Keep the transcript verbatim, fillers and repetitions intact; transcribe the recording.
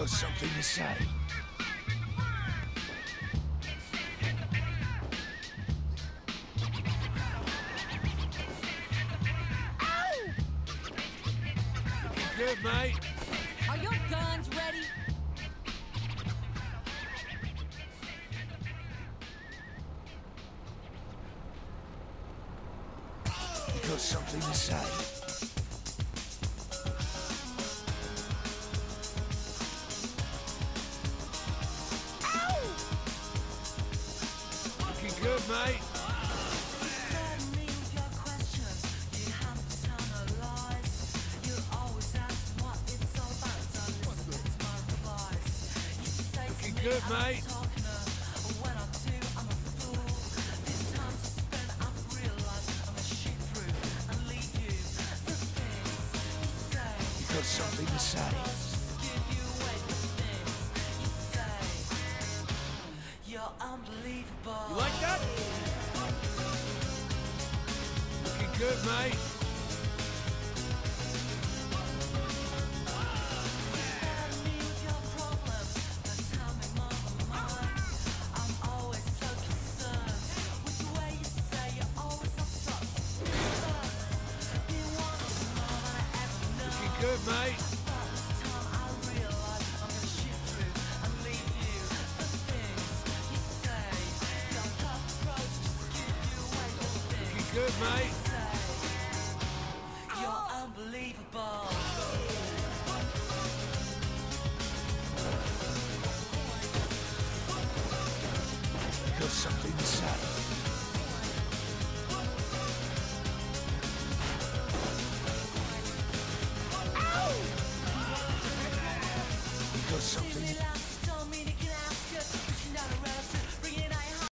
got something to say. Looking good, mate. Are your guns ready? You got something to say. Looking good, mate. Looking good, mate. You got something to say. You're unbelievable. You like that? Looking good, mate. Looking good, mate. Looking good, mate. You're unbelievable. You got something to say. You got something.